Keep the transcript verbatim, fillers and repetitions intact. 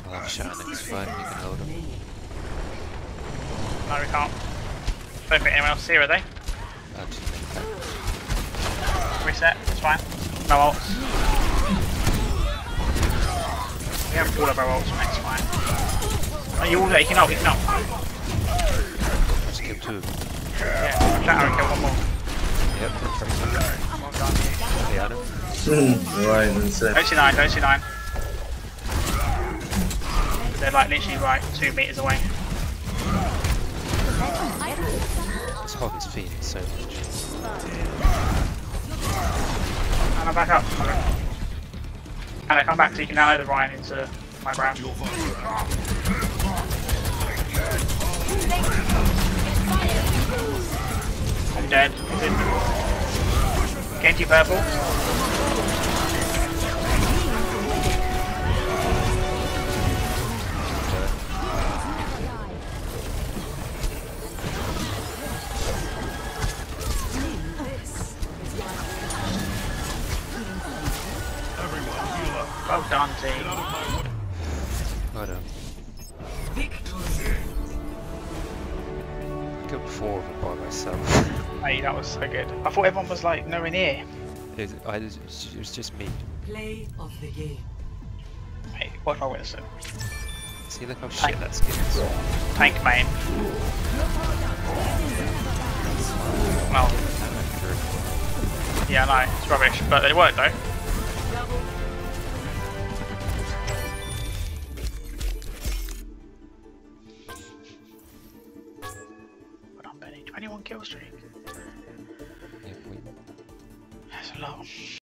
I'll have a shot next fight, you can hold him. No, we can't. Don't think anyone else is here, are they? I'll just make that. Reset, it's fine. No ults. We have all of our ults, mate, it's fine. Oh, you all there, you can ult, you can ult. Just kill two of them. Yeah, that arrow kill one more. Yep, that's right. Well done. They had him. Right, insane. Don't see nine, don't see nine. They're like literally right two meters away. This hog is feeding so much. And I'm back up. And I come back so you can download the Ryan into my ground. I'm dead. Genji purple. Well done, team. Well done. I killed four of them by myself. Hey, that was so good. I thought everyone was like nowhere near. It, I, it was just me. Play of the game. Hey, watch my Winston. See, look how Tank. shit that skin is. Tank main. Well, yeah, I know, it's rubbish, but it worked though.